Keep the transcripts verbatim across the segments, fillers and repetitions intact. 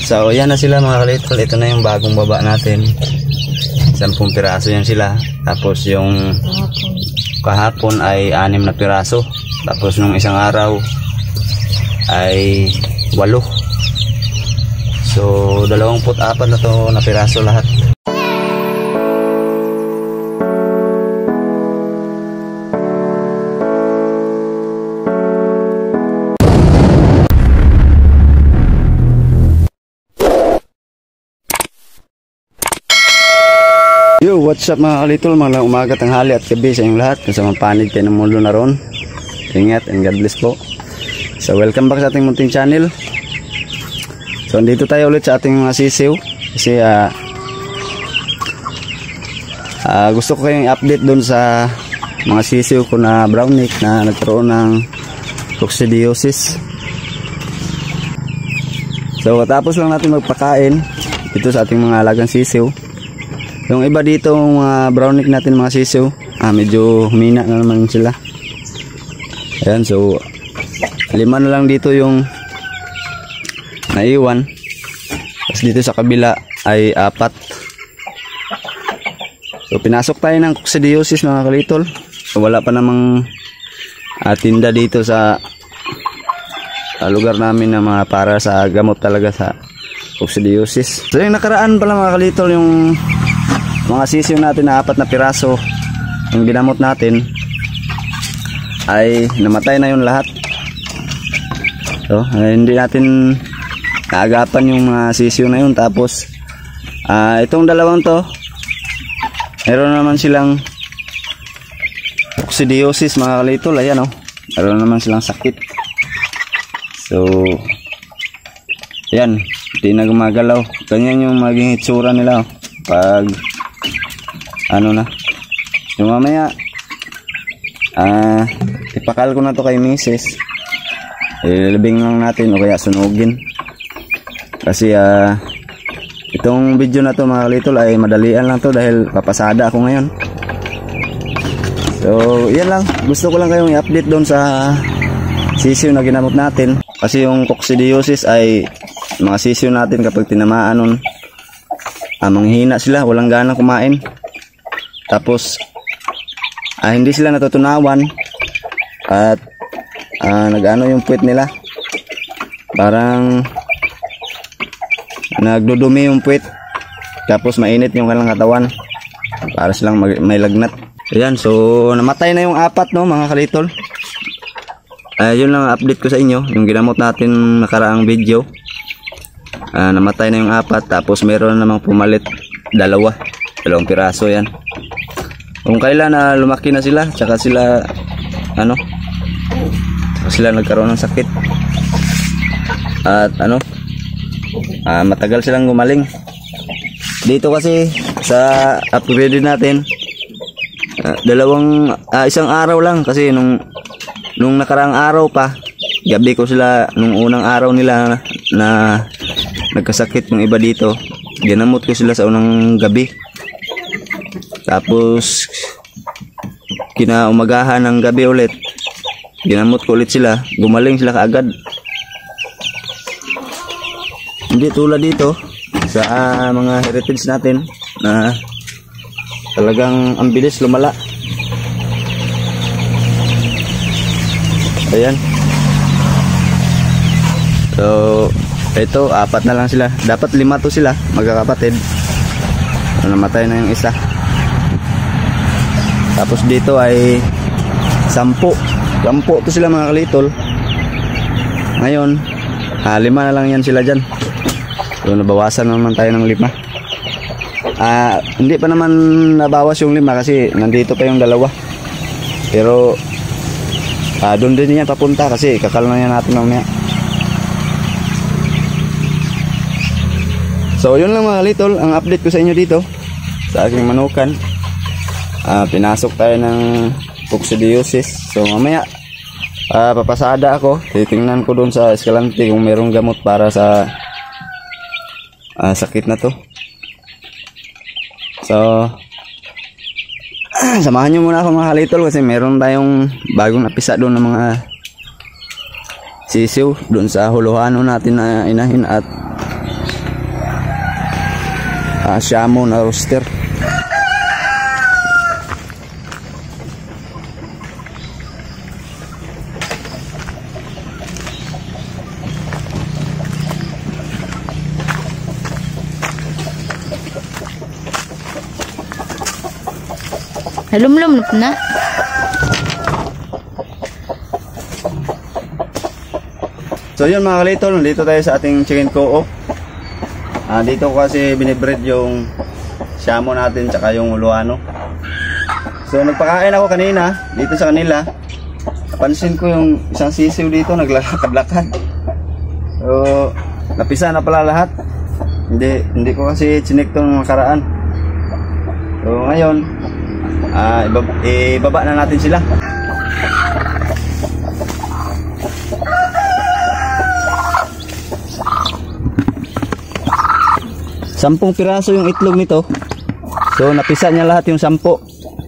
So yan na sila mga kalitol. Ito na yung bagong baba natin. Sampung piraso yan sila. Tapos yung kahapon ay anim na piraso. Tapos nung isang araw ay walo. So dalawang put apat na to na piraso lahat. Yo, what's up mga kalitol, mga umaga, tanghali at gabi sa inyong lahat. Kasamang panig kayo ng mundo na ron. Ingat and God bless po. So welcome back sa ating munting channel. So andito tayo ulit sa ating mga sisiw. Kasi uh, uh, gusto ko kayong update dun sa mga sisiw ko na brown neck na nagkaroon ng coccidiosis. So tapos lang natin magpakain dito sa ating mga alagang sisiw. Yung iba dito mga uh, brown neck natin mga sisiw, ah, medyo humina na naman sila. Ayan, so lima na lang dito yung naiwan. Tapos dito sa kabila ay apat. So pinasok tayo ng coccidiosis mga kalitol. So wala pa namang uh, tinda dito sa uh, lugar namin na mga para sa gamot talaga sa coccidiosis. So yung nakaraan pala mga kalitol, yung mga sisiw natin na apat na piraso yung ginamot natin ay namatay na yung lahat. So uh, hindi natin naagapan yung mga sisiw na yun. Tapos uh, itong dalawang to meron naman silang coccidiosis mga kalitol. Ayan oh, meron naman silang sakit. So yan, hindi na gumagalaw. Ganyan yung maging itsura nila oh, pag ano na. Yung mamaya ah, ipakal ko na to kay misis. Ilibing lang natin o kaya sunugin. Kasi ah, itong video na to mga kalitol ay madalian lang to dahil papasada ako ngayon. So yan lang, gusto ko lang kayong i-update doon sa sisiw na ginamot natin. Kasi yung coccidiosis ay mga sisiw natin kapag tinamaan nun, ah, manghihina sila, walang ganang kumain. Tapos ah, hindi sila natutunawan at ah, nag-ano yung puwet nila, parang nagdudumi yung puwet. Tapos mainit yung kanilang katawan, para silang may lagnat. Ayan, so namatay na yung apat no mga kalitol. Ah, yun lang update ko sa inyo. Yung ginamot natin nakaraang video, ah, namatay na yung apat. Tapos meron namang pumalit dalawa, dalawang piraso yan. Kung kailan na uh, lumaki na sila, tsaka sila ano, tsaka sila nagkaroon ng sakit. At ano, uh, matagal silang gumaling. Dito kasi sa upgrade natin, uh, dalawang uh, isang araw lang. Kasi nung nung nakaraang araw pa, gabi ko sila, nung unang araw nila na, na nagkasakit yung iba dito, ginamot ko sila sa unang gabi. Tapos kinaumagahan ng gabi ulit, ginamot ko ulit sila, gumaling sila kaagad. Hindi tulad dito sa uh, mga heritage natin na talagang ang bilis lumala. Ayan. So ito, apat na lang sila. Dapat lima to sila, magkakapatid. Namatay na yung isa. Tapos dito ay sampu. Sampu to sila mga kalitol. Ngayon ah, lima na lang yan sila dyan. So nabawasan naman tayo ng lima. ah, Hindi pa naman nabawas yung lima kasi nandito pa yung dalawa. Pero ah, doon din yan papunta kasi kakal na yan natin mamaya. So yun lang mga kalitol, ang update ko sa inyo dito sa aking manukan. Uh, pinasok tayo ng coccidiosis. So mamaya uh, papasada ako, titingnan ko doon sa Escalante kung merong gamot para sa uh, sakit na to. So samahan nyo muna ako mga kalitol kasi meron tayong bagong napisa doon ng mga sisiw doon sa huluhano natin na inahin. At uh, Siamo na rooster. Halumlum na. So yun mga kalitol, dito tayo sa ating chicken co-op. Ah, dito ko kasi binibreed yung Siamo natin tsaka yung Uluano. So nagpakain ako kanina dito sa kanila. Napansin ko yung isang sisiw dito naglalakad-lakad. So napisa na pala lahat. Hindi hindi ko kasi chinek to ng nakaraan. So ngayon ah, ibaba, ibaba na natin sila. Sampung piraso yung itlog nito. So napisa niya lahat yung sampo.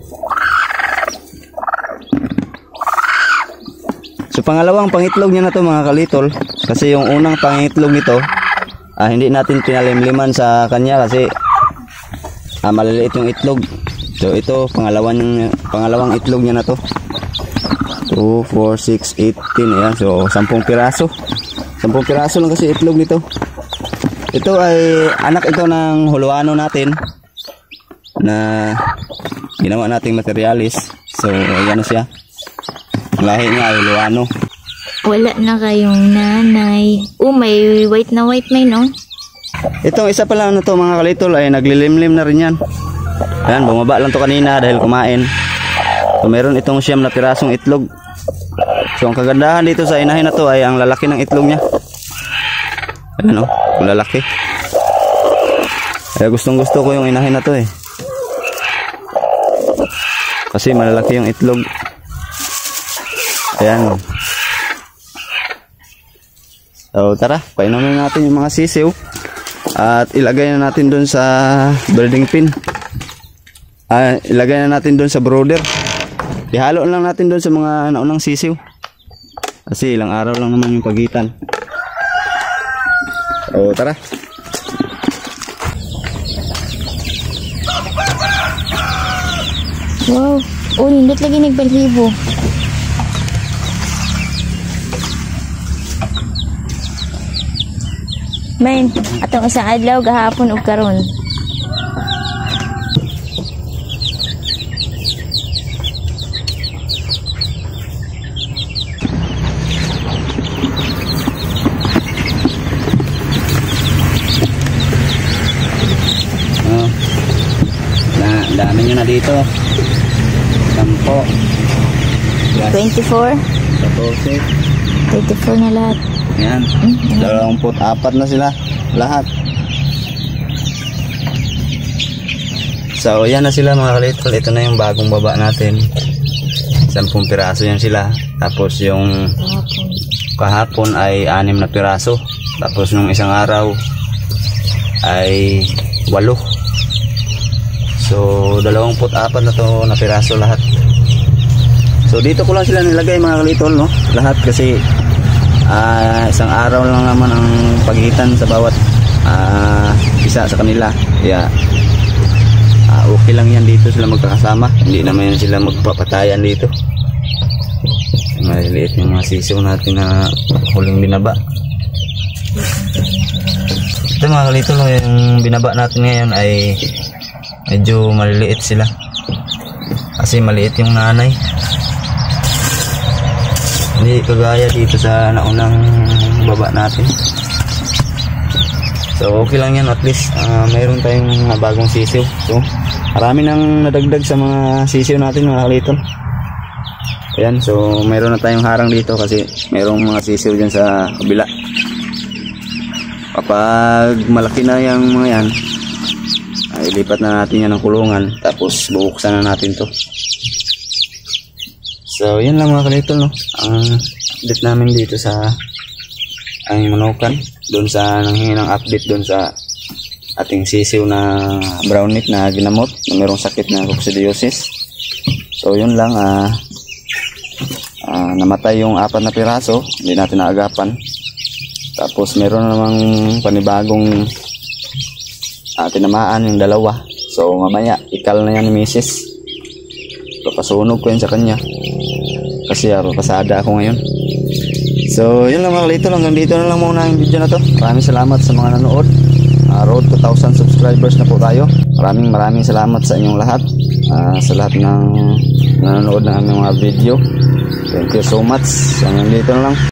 So pangalawang pangitlog niya na to mga kalitol. Kasi yung unang pangitlog nito ah, hindi natin pinalimliman sa kanya kasi ah, maliliit yung itlog. So ito pangalawang, pangalawang itlog niya na to. two, four, six, eighteen. Ayan. So sampung piraso. Sampung piraso lang kasi itlog nito. Ito ay anak ito ng Uluano natin na ginawa nating materialis. So ayan na siya. Lahi niya ay Uluano. Wala na kayong nanay. Oh, may white na white may no? Itong isa pala ano to mga kalitol ay naglilimlim na rin yan. Ayan, bumaba lang to kanina dahil kumain. So meron itong siyam na pirasong itlog. So ang kagandahan dito sa inahin na to ay ang lalaki ng itlog niya. Ayan o, lalaki. Kaya gustong gusto ko yung inahin na to eh. Kasi malalaki yung itlog. Ayan. So tara, painumin natin yung mga sisiw. At ilagay na natin dun sa building pin. Ah, ilagay na natin dun sa brooder. Ihalo lang natin dun sa mga naunang sisiw. Kasi ilang araw lang naman yung pagitan. O tara. Wow. Oh, nindot lagi nagbalhibo. Man, atong isang adlaw gahapon ug karon. Dami nyo na dito. Sampo. twenty-four. Tapos twenty-four na lahat. Ayan. Dalawamput apat na sila. Lahat. So yan na sila mga kalitol. Ito na yung bagong baba natin. Sampung piraso yan sila. Tapos yung kahapon ay anim na piraso. Tapos nung isang araw ay walo. So dalawamput apat na to na piraso lahat. So dito ko lang sila nilagay mga kalitol, no? Lahat kasi uh, isang araw lang naman ang pagitan sa bawat uh, isa sa kanila. Kaya uh, okay lang yan dito sila magkakasama. Hindi naman yan sila magpapatayan dito. Maliliit yung mga sisiw natin na huling binaba. Ito mga kalitol, yung binaba natin ngayon ay medyo maliliit sila kasi maliit yung nanay, hindi kagaya dito sa naunang baba natin. So okay lang yan, at least uh, mayroon tayong mga bagong sisiw. So marami nang nadagdag sa mga sisiw natin mga kalitol. Ayan, so mayroon na tayong harang dito kasi mayroong mga sisiw dyan sa kabila. Kapag malaki na yung mga yan, ilipat na natin yan ng kulungan, tapos bubuksan na natin to. So yan lang mga kalitol, no? Ang update namin dito sa ang manukan, doon sa nanghingi ng update doon sa ating sisiw na brown neck na ginamot na mayroong sakit na coccidiosis. So yun lang, ah, ah, namatay yung apat na piraso, hindi natin naagapan. Tapos meron namang panibagong uh, tinamaan yung dalawa. So mamaya ikal na yan ni misis. Papasunog ko yan sa kanya kasi uh, papasada ako ngayon. So yun lang mga kalito, hanggang dito na lang muna yung video na to. Maraming salamat sa mga nanood. uh, Road to one thousand subscribers na po tayo. Maraming maraming salamat sa inyong lahat, uh, sa lahat ng nanonood ng aming mga video. Thank you so much. Hanggang dito na lang.